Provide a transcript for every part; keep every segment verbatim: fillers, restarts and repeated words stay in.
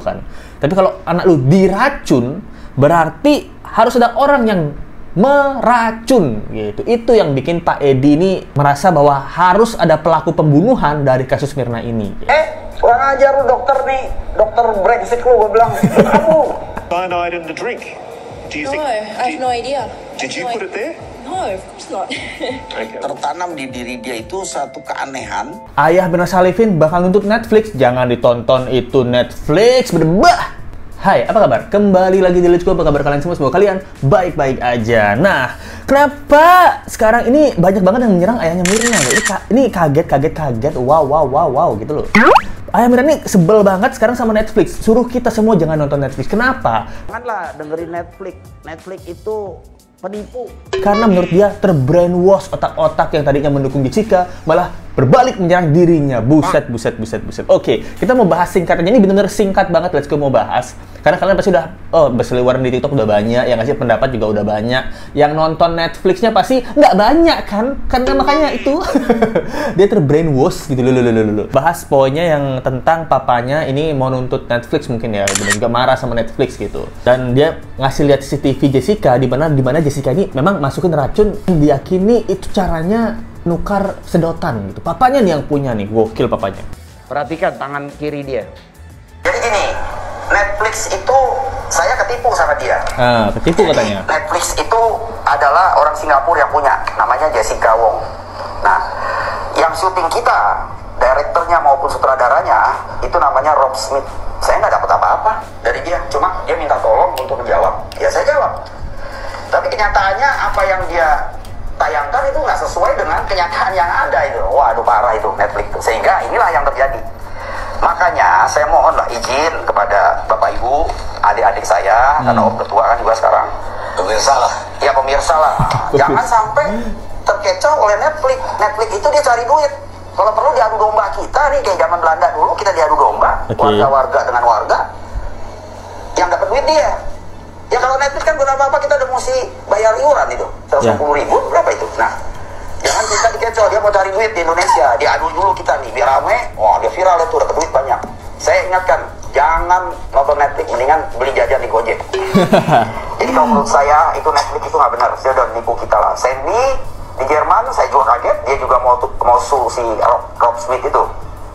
kan. Tapi kalau anak lu diracun, berarti harus ada orang yang meracun gitu. Itu yang bikin Pak Edi ini merasa bahwa harus ada pelaku pembunuhan dari kasus Mirna ini. Eh, kurang ajar lu dokter nih, dokter brengsek lu, gue bilang. Kamu cyanide in the drink. Do you No, think, I have did, no idea. Did you No put it there? No, of course not. Okay. tertanam di diri dia itu satu keanehan. Ayah Mirna Salihin bakal nuntut Netflix. Jangan ditonton itu Netflix, berdebah. Hai, apa kabar? Kembali lagi di Let's Go. Apa kabar kalian semua? Semoga kalian baik-baik aja. Nah, kenapa sekarang ini banyak banget yang menyerang ayahnya Mirna? Ini, ka ini kaget, kaget, kaget. Wow, wow, wow, wow, gitu loh. Ayah Mirna ini sebel banget sekarang sama Netflix. Suruh kita semua jangan nonton Netflix. Kenapa? Janganlah dengerin Netflix. Netflix itu penipu. Karena menurut dia terbrainwash otak-otak yang tadinya mendukung Jessica malah berbalik menyerang dirinya. Buset, buset, buset, buset. Oke, kita mau bahas singkatnya. Ini benar-benar singkat banget. Let's go mau bahas. Karena kalian pasti udah, oh, berseliweran di TikTok udah banyak. Yang ngasih pendapat juga udah banyak. Yang nonton Netflixnya pasti nggak banyak kan? Karena makanya itu. Dia terbrainwash gitu. Lulu, lulu, lulu. Bahas poinnya yang tentang papanya ini mau nuntut Netflix mungkin ya. Dan juga marah sama Netflix gitu. Dan dia ngasih lihat C C T V Jessica di mana di mana Jessica ini memang masukin racun. Diyakini itu caranya nukar sedotan gitu. Papanya nih yang punya nih, gokil papanya. Perhatikan tangan kiri dia. Jadi gini, Netflix itu saya ketipu sama dia. Ah, ketipu katanya. Netflix itu adalah orang Singapura yang punya, namanya Jessica Wong. Nah, yang syuting kita, direkturnya maupun sutradaranya itu namanya Rob Smith. Saya nggak dapat apa-apa dari dia, cuma dia minta tolong untuk menjawab. Ya saya jawab. Tapi kenyataannya apa yang dia tayangkan itu nggak sesuai dengan kenyataan yang ada itu. Waduh, parah itu Netflix itu. Sehingga inilah yang terjadi. Makanya saya mohonlah izin kepada Bapak Ibu, adik-adik saya, hmm. karena Om Ketua kan juga sekarang. Pemirsa lah. Ya pemirsa lah. Jangan sampai terkecoh oleh Netflix. Netflix itu dia cari duit. Kalau perlu diadu domba kita nih, kayak zaman Belanda dulu, kita diadu domba. Warga-warga okay. dengan warga. Yang dapat duit dia. Ya kalau Netflix kan berapa apa kita udah mesti bayar iuran itu. seratus sepuluh ribu, berapa itu? Nah, jangan kita dikecoh, dia mau cari duit di Indonesia. Diadu dulu kita nih, biar rame. Wah, dia viral itu, dapat duit banyak. Saya ingatkan, jangan nonton Netflix, mendingan beli jajan di Gojek. Jadi kalau menurut saya, itu Netflix itu nggak benar. Saya udah nipu kita lah. Sandy di Jerman, saya juga kaget. Dia juga mau mau su si Rob, Rob Smith itu.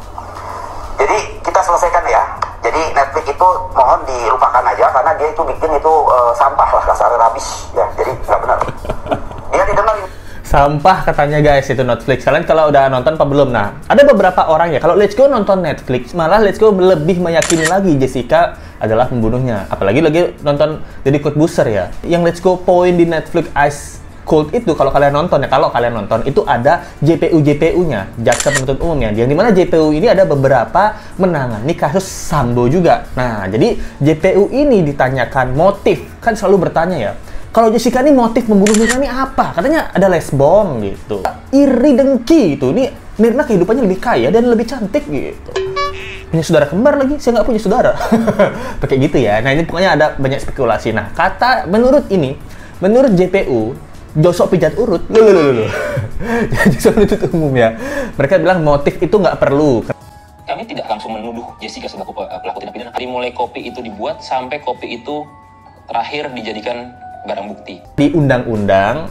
Jadi kita selesaikan ya. Jadi Netflix itu mohon dilupakan aja karena dia itu bikin itu uh, sampah lah, kasarnya habis ya. Jadi nggak benar. Dia didengerin. Sampah katanya guys itu Netflix. Kalian kalau udah nonton apa belum? Nah, ada beberapa orang ya kalau Let's Go nonton Netflix, malah Let's Go lebih meyakini lagi Jessica adalah pembunuhnya. Apalagi lagi nonton Deddy Corbuzier ya. Yang Let's Go poin di Netflix Ice Cold itu kalau kalian nonton ya, kalau kalian nonton itu ada J P U J P U-nya, jaksa penuntut umumnya, yang dimana J P U ini ada beberapa menangani kasus Sambo juga. Nah, jadi J P U ini ditanyakan motif, kan selalu bertanya ya, kalau Jessica ini motif membunuh Mirna ini apa? Katanya ada lesbom gitu, iri dengki gitu. Ini Mirna kehidupannya lebih kaya dan lebih cantik gitu. Punya saudara kembar lagi, saya nggak punya saudara. Pakai gitu ya. Nah ini pokoknya ada banyak spekulasi. Nah kata menurut ini, menurut J P U Josok pijat urut, loh, loh, loh. Josok penuntut umum ya. Mereka bilang motif itu nggak perlu. Kami tidak langsung menuduh Jessica sebagai pelaku tindak pidana. Dari mulai kopi itu dibuat sampai kopi itu terakhir dijadikan barang bukti. Di undang-undang,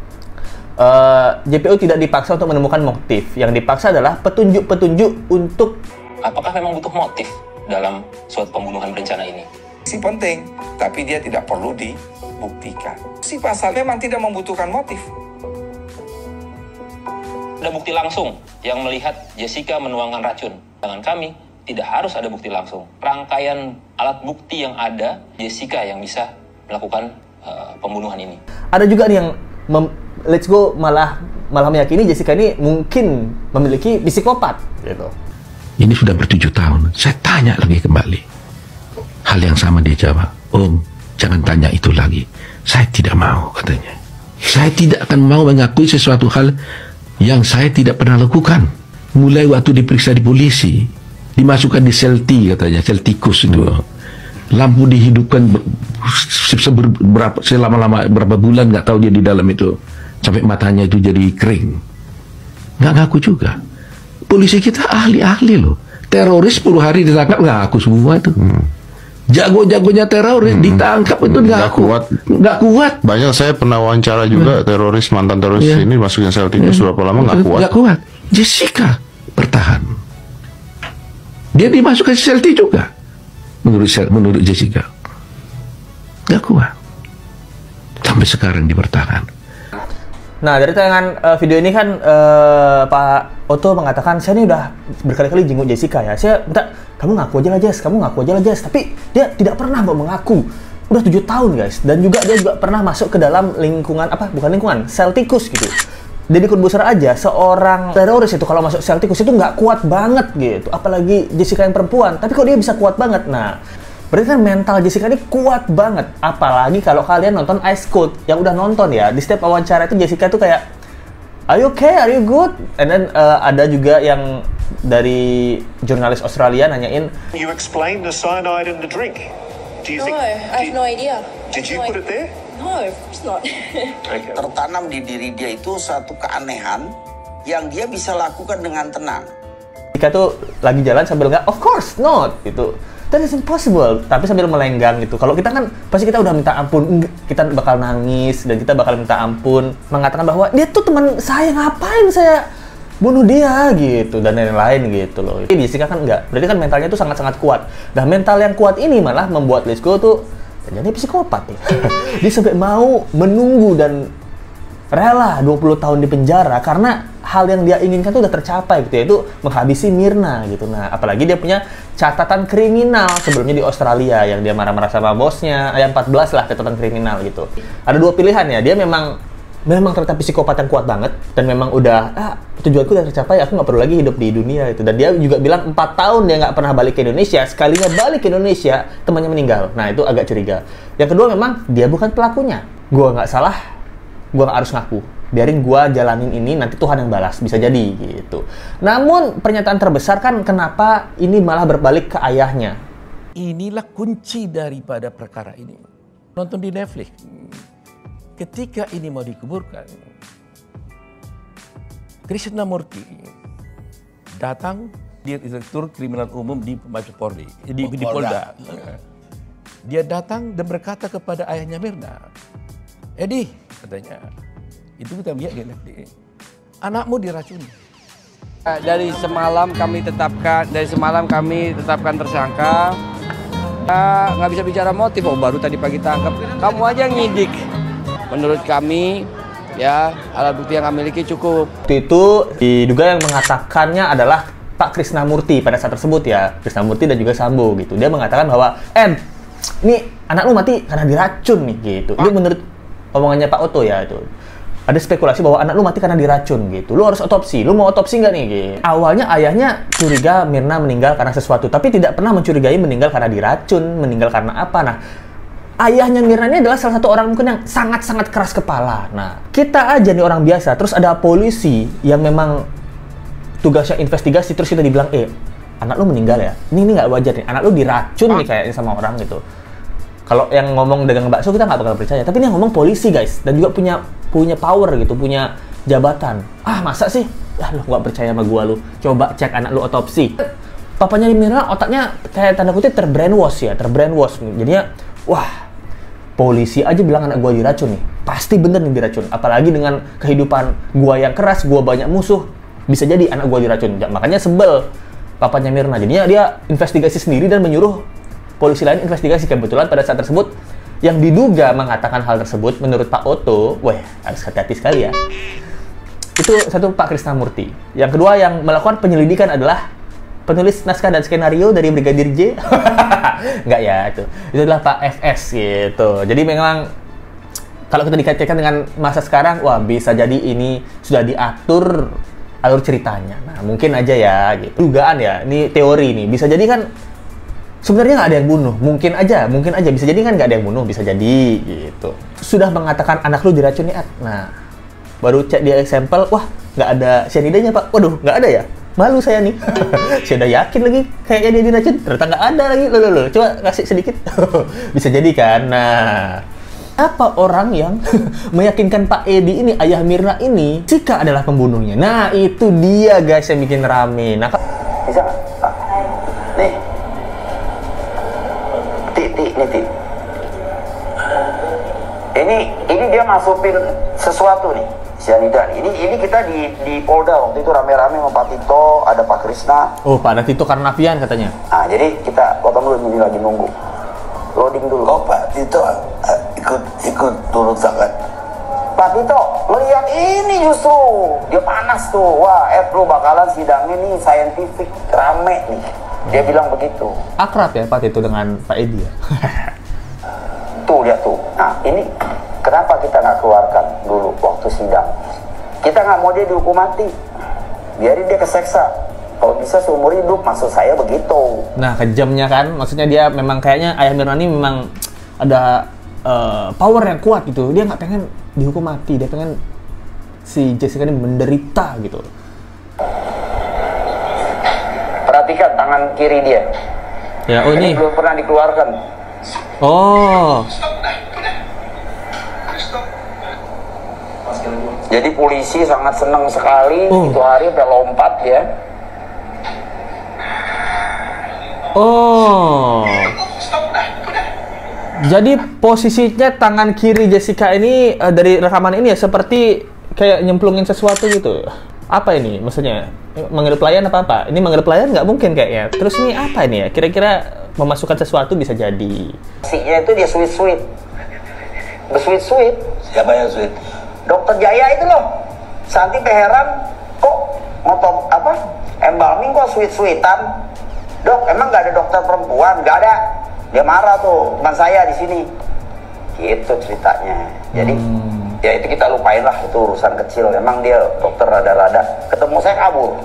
uh, J P U tidak dipaksa untuk menemukan motif. Yang dipaksa adalah petunjuk-petunjuk untuk... Apakah memang butuh motif dalam suatu pembunuhan berencana ini? Si penting, tapi dia tidak perlu dibuktikan. Si pasal memang tidak membutuhkan motif. Ada bukti langsung yang melihat Jessica menuangkan racun. Dengan kami, tidak harus ada bukti langsung. Rangkaian alat bukti yang ada, Jessica yang bisa melakukan uh, pembunuhan ini. Ada juga nih yang Let's Go malah malah meyakini Jessica ini mungkin memiliki psikopat gitu. Ini sudah bertujuh tahun. Saya tanya lagi kembali. Hal yang sama dia jawab, Om, jangan tanya itu lagi. Saya tidak mau, katanya. Saya tidak akan mau mengakui sesuatu hal yang saya tidak pernah lakukan. Mulai waktu diperiksa di polisi, dimasukkan di sel T, katanya, sel tikus itu. Lampu dihidupkan berapa, selama-lama berapa bulan, nggak tahu dia di dalam itu. Sampai matanya itu jadi kering. Nggak ngaku juga. Polisi kita ahli-ahli loh. Teroris sepuluh hari ditangkap, nggak ngaku semua itu. Hmm. Jago-jagonya teroris Hmm. ditangkap itu nggak Nggak kuat. nggak kuat. Banyak saya pernah wawancara juga teroris, mantan teroris Iya. ini masukin sel tikus berapa lama nggak kuat. Nggak kuat. Jessica bertahan. Dia dimasukkan sel T juga. Menurut sel, menurut Jessica. Nggak kuat. Sampai sekarang dia bertahan. Nah, dari tayangan uh, video ini kan uh, Pak Otto mengatakan, saya ini udah berkali-kali jenguk Jessica ya. Saya minta, kamu ngaku aja lah Jess, kamu ngaku aja lah Jess. Tapi dia tidak pernah mau mengaku. Udah tujuh tahun guys. Dan juga dia juga pernah masuk ke dalam lingkungan, apa? Bukan lingkungan, sel tikus gitu. Deddy Corbuzier aja, seorang teroris itu kalau masuk sel tikus itu nggak kuat banget gitu. Apalagi Jessica yang perempuan. Tapi kok dia bisa kuat banget? Nah, berarti kan mental Jessica ini kuat banget. Apalagi kalau kalian nonton Ice Cold, yang udah nonton ya, di setiap wawancara itu Jessica tuh kayak, are you okay? Are you good? And then uh, ada juga yang dari jurnalis Australia nanyain, You explained the cyanide in the drink. Do you No, think? I have did, no idea. Did you No put it there? No, of course not. Okay. Tertanam di diri dia itu satu keanehan yang dia bisa lakukan dengan tenang. Jessica tuh lagi jalan sambil nggak, of course not, gitu. That is impossible, tapi sambil melenggang gitu. Kalau kita kan pasti kita udah minta ampun, kita bakal nangis dan kita bakal minta ampun, mengatakan bahwa dia tuh teman saya, ngapain saya bunuh dia gitu dan lain-lain gitu loh. Tapi Jessica kan enggak, berarti kan mentalnya tuh sangat-sangat kuat. Nah, mental yang kuat ini malah membuat Let's Go tuh jadi psikopat nih. Dia sampai mau menunggu dan rela dua puluh tahun di penjara karena hal yang dia inginkan tuh udah tercapai gitu, yaitu menghabisi Myrna gitu. Nah, apalagi dia punya catatan kriminal sebelumnya di Australia yang dia marah-marah sama bosnya, ayat empat belas lah catatan kriminal gitu. Ada dua pilihan ya, dia memang memang ternyata psikopat yang kuat banget dan memang udah ah, tujuanku udah tercapai, aku nggak perlu lagi hidup di dunia itu. Dan dia juga bilang empat tahun dia nggak pernah balik ke Indonesia, sekalinya balik ke Indonesia temannya meninggal. Nah, itu agak curiga. Yang kedua, memang dia bukan pelakunya. Gua nggak salah, gua nggak harus ngaku, biarin gua jalanin ini, nanti Tuhan yang balas, bisa jadi gitu. Namun pernyataan terbesar kan kenapa ini malah berbalik ke ayahnya. Inilah kunci daripada perkara ini. Nonton di Netflix. Ketika ini mau dikuburkan, Krishnamurti datang, dia direktur kriminal umum di Mabes Polri, di, di Polda. Dia datang dan berkata kepada ayahnya Myrna, Edi, katanya, itu kita lihat di Netflix, anakmu diracuni. Dari semalam kami tetapkan, dari semalam kami tetapkan tersangka. Nggak uh, bisa bicara motif, oh baru tadi pagi tangkap. Kamu aja yang nyidik. Menurut kami, ya alat bukti yang kami miliki cukup. Waktu itu diduga yang mengatakannya adalah Pak Krishnamurti pada saat tersebut ya, Krishnamurti dan juga Sambo gitu. Dia mengatakan bahwa, Em, ini anak lu mati karena diracun nih gitu. Ini menurut omongannya Pak Otto ya itu. Ada spekulasi bahwa anak lu mati karena diracun gitu. Lu harus otopsi. Lu mau otopsi nggak nih? Gitu. Awalnya ayahnya curiga Myrna meninggal karena sesuatu, tapi tidak pernah mencurigai meninggal karena diracun, meninggal karena apa. Nah, ayahnya Myrna ini adalah salah satu orang mungkin yang sangat-sangat keras kepala. Nah, kita aja nih orang biasa, terus ada polisi yang memang tugasnya investigasi, terus kita dibilang, eh, anak lu meninggal ya? Ini ini nggak wajar nih, anak lu diracun nih kayaknya sama orang gitu. Kalau yang ngomong dagang bakso kita nggak bakal percaya, tapi ini yang ngomong polisi guys, dan juga punya punya power gitu, punya jabatan. Ah, masa sih? Ah, lu nggak percaya sama gua lu? Coba cek anak lu otopsi. Papanya Myrna otaknya kayak tanda kutip terbrainwash ya, terbrainwash. Jadinya, wah, polisi aja bilang anak gua diracun nih, pasti bener nih diracun. Apalagi dengan kehidupan gua yang keras, gua banyak musuh, bisa jadi anak gua diracun. Makanya sebel papanya Myrna. Jadinya dia investigasi sendiri dan menyuruh polisi lain investigasi. Kebetulan pada saat tersebut yang diduga mengatakan hal tersebut menurut Pak Otto, wah harus hati-hati sekali ya. Itu satu Pak Krishnamurti. Yang kedua yang melakukan penyelidikan adalah penulis naskah dan skenario dari Brigadir J. Enggak ya, itu. Itu adalah Pak F S gitu. Jadi memang kalau kita dikaitkan dengan masa sekarang, wah bisa jadi ini sudah diatur alur ceritanya. Nah, mungkin aja ya gitu. Dugaan ya, ini teori nih. Bisa jadi kan sebenarnya nggak ada yang bunuh. Mungkin aja, mungkin aja. Bisa jadi kan nggak ada yang bunuh, bisa jadi gitu. Sudah mengatakan anak lu diracuni, At. Nah, baru cek di sampel, wah nggak ada cyanidanya, Pak. Waduh, nggak ada ya? Malu saya nih. Saya udah yakin lagi kayaknya dia diracun, ternyata nggak ada lagi. Loh, loh, loh. Coba kasih sedikit. Bisa jadi kan? Nah, apa orang yang meyakinkan Pak Edi ini, ayah Myrna ini, Jessica adalah pembunuhnya? Nah, itu dia guys yang bikin rame. Nah, Bisa? Nih. Ti, ti, ini ti. Ini, ini dia masukin sesuatu nih, cyanida. Ini, ini kita di di Polda waktu itu rame-rame sama Pak Tito, ada Pak Krisna. Oh, Pak Tito Karnavian katanya. Nah, jadi kita potong dulu, ini lagi nunggu. Loading dulu. Oh, Pak Tito uh, ikut ikut turun sangat. Pak Tito, melihat ini justru dia panas tuh. Wah, eh lu bakalan sidangnya nih scientific rame nih. Dia bilang begitu. Akrab ya Pak Tito dengan Pak Edi ya. Tuh lihat tuh. Nah ini kenapa kita nggak keluarkan dulu waktu sidang? Kita nggak mau dia dihukum mati. Biarin dia keseksa. Kalau bisa seumur hidup, maksud saya begitu. Nah kejamnya kan, maksudnya dia memang kayaknya Ayah Mirna ini memang ada uh, power yang kuat gitu. Dia nggak pengen dihukum mati, dia pengen si Jessica ini menderita gitu. Perhatikan tangan kiri dia. Ya, oh ini, ini belum pernah dikeluarkan. Oh. Jadi polisi sangat senang sekali oh. itu hari udah lompat ya. Oh. Jadi posisinya tangan kiri Jessica ini uh, dari rekaman ini ya seperti kayak nyemplungin sesuatu gitu. Apa ini maksudnya? Manggil pelayan apa apa? Ini manggil pelayan nggak mungkin kayaknya. Terus ini apa ini ya? Kira-kira memasukkan sesuatu bisa jadi. Siknya itu dia sweet sweet. Bersweet sweet. Siapa yang sweet? Dokter Jaya itu loh. Santi heran kok ngotot apa? Embalming kok sweet sweetan. Dok, emang nggak ada dokter perempuan? Nggak ada. Dia marah tuh, teman saya di sini. Gitu ceritanya. Jadi hmm. ya itu kita lupain lah, itu urusan kecil. Emang dia dokter rada-rada. Ketemu saya kabur.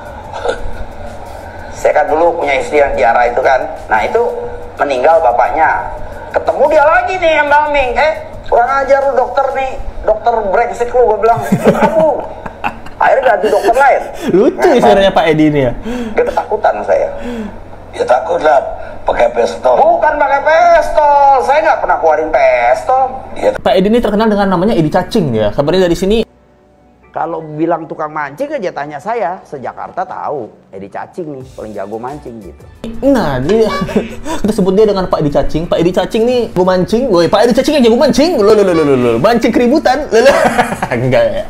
Saya kan dulu punya istri yang Tiara itu kan. Nah itu meninggal bapaknya. Ketemu dia lagi nih embalming. Eh kurang ajar lu dokter nih. Dokter brengsek lu, gue bilang. Kabur. Akhirnya ganti dokter lain. Lucu nah, istilahnya Pak Edi ini ya. Dia ketakutan saya. Ya takut lah pakai pistol. Bukan pakai pistol, saya nggak pernah keluarin pistol. Ya. Pak Edi ini terkenal dengan namanya Edi Cacing ya. Kabarnya dari sini. Kalau bilang tukang mancing aja tanya saya, se-Jakarta tahu Edi Cacing nih paling jago mancing gitu. Nah, dia kita sebut dia dengan Pak Edi Cacing. Pak Edi Cacing nih jago mancing. Woi, Pak Edi Cacing yang jago mancing. Lo lo lo lo lo. Mancing keributan. Lo lo. Enggak ya.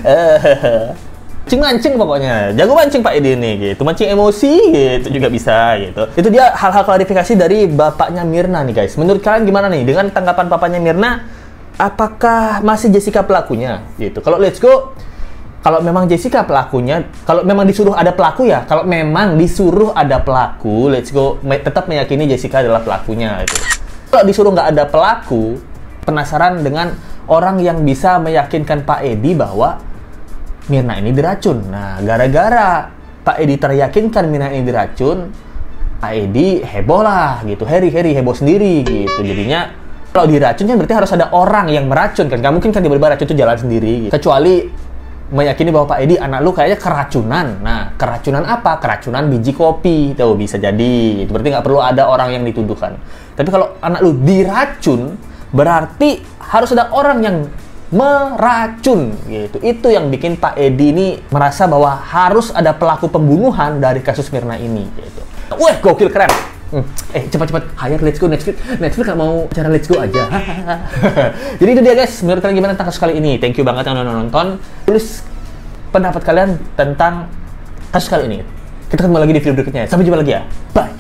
Mancing-mancing pokoknya, jago mancing Pak Edi ini gitu, mancing emosi gitu juga bisa gitu. Itu dia hal-hal klarifikasi dari bapaknya Mirna nih guys. Menurut kalian gimana nih dengan tanggapan bapaknya Mirna? Apakah masih Jessica pelakunya gitu? Kalau let's go, kalau memang Jessica pelakunya, kalau memang disuruh ada pelaku ya, kalau memang disuruh ada pelaku, let's go tetap meyakini Jessica adalah pelakunya itu. Kalau disuruh nggak ada pelaku, penasaran dengan orang yang bisa meyakinkan Pak Edi bahwa Mirna ini diracun. Nah, gara-gara Pak Edi teryakinkan Mirna ini diracun, Pak Edi heboh lah gitu, heri-heri heboh sendiri gitu. Jadinya kalau diracun kan berarti harus ada orang yang meracun kan. Gak mungkin kan tiba-tiba racun itu jalan sendiri gitu. Kecuali meyakini bahwa Pak Edi anak lu kayaknya keracunan. Nah, keracunan apa? Keracunan biji kopi. Tuh bisa jadi. Itu berarti nggak perlu ada orang yang dituduhkan. Tapi kalau anak lu diracun, berarti harus ada orang yang meracun gitu. Itu yang bikin Pak Edi ini merasa bahwa harus ada pelaku pembunuhan dari kasus Mirna ini gitu. Wah, gokil keren. Hmm. Eh, cepat-cepat hire Let's Go Netflix. Netflix nggak mau cara Let's Go aja. Jadi itu dia guys. Menurut kalian gimana tentang kasus kali ini? Thank you banget yang udah nonton. Tulis pendapat kalian tentang kasus kali ini. Kita ketemu lagi di video berikutnya. Sampai jumpa lagi ya. Bye.